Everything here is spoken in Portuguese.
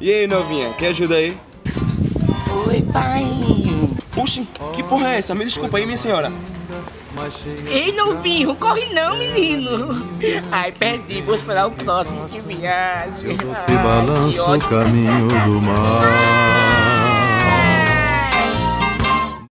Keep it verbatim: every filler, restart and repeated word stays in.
E aí, novinha, quer ajuda aí? Oi, pai. Puxa, que porra é essa? Me desculpa aí, minha senhora. Ei, novinho, corre não, menino. Ai, perdi, vou esperar o próximo que viaje. Se balança o caminho do mar.